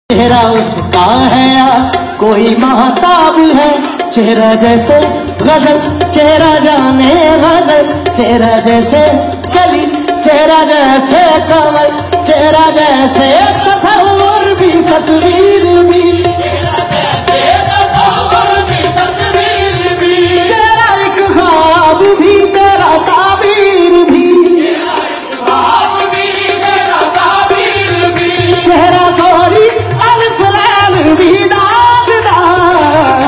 चेहरा उसका है या कोई महताब है, चेहरा जैसे गजल चेहरा जाने गजल, चेहरा जैसे कली चेहरा जैसे कमल, चेहरा जैसे तस्वीर भी तस्वीर भी, चेहरा जैसे तस्वीर भी तस्वीर भी, चेहरा एक ख्वाब भी तेरा ताबीर भी, चेहरा एक ख्वाब भी तेरा ताबीर भी, चेहरा गोरी अल्फ लैल भी दास्तां,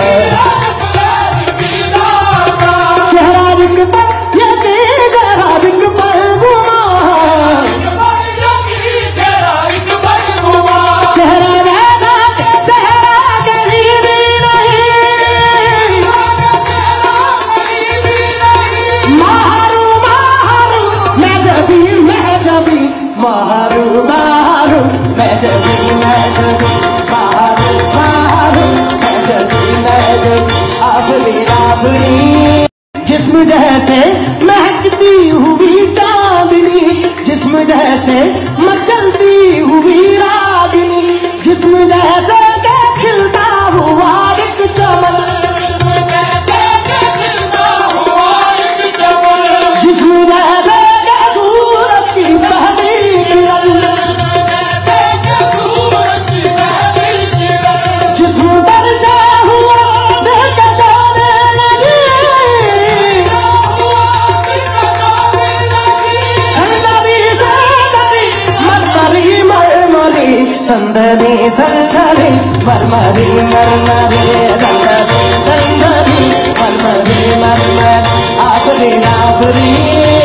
चेहरा रिक पर यकीन जरा रिक पर गुमा, चेहरा रहता चेहरा कहीं भी नहीं, मारू मारू मैं जबी मारू मारू मैं जबी मारू मारू मैं जबी आफरी आफरी, जिस्म जैसे महकती हुई चांदनी, जिस्म जैसे मचलती हुई रागिनी, जिस्म जैसे के खिलता हुआ एक चमन, जिस्म जैसे के खिलता हुआ एक चमन, जिस्म जैसे के सूरज की पहली किरण, जैसे के सूरज की पहली किरण, जिस्म दर्शा हुआ दिल के सोने लगी, संदरी संदरी मरमरी मरमरी संदरी संदरी मरमरी मरमरी आफरी आफरी।